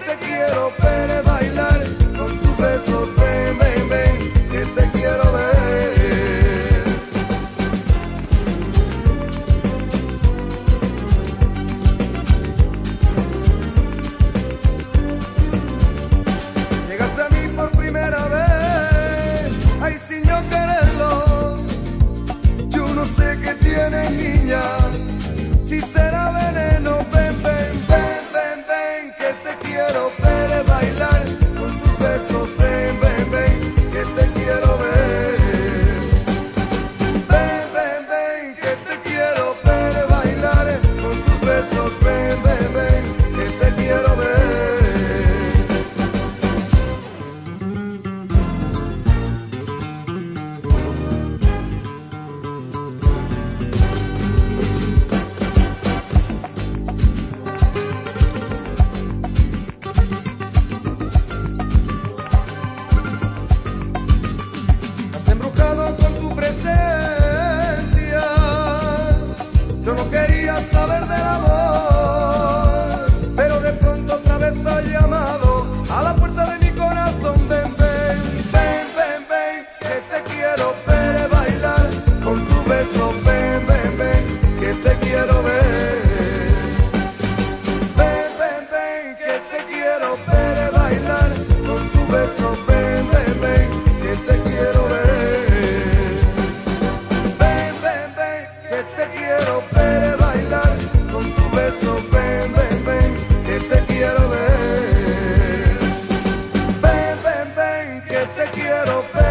te quiero ver bailar con tus besos, ven, ven, ven, que te quiero ver. Llegaste a mí por primera vez, ay, sin yo quererlo. Yo no sé qué tienes, niña, si será veneno. Ven, ven, ven, ven, ven, que te quiero ver bailar con tus besos. Ven, ven, ven, que te quiero ver. Ven, ven, ven, que te quiero ver bailar con tus besos. Ven, ven, ven, que te quiero ver. Con tu presencia, yo no quería saber del amor, pero de pronto otra vez has llamado a la puerta de mi corazón. Ven, ven, ven, ven, ven, que te quiero ver bailar con tu beso. Ven, ven, ven, que te quiero ver. Ven, ven, ven, que te quiero ver bailar con tu beso. Ven, ven, ven, que te quiero ver. Quiero ver bailar con tu beso, ven, ven, ven, que te quiero ver. Ven, ven, ven, que te quiero ver.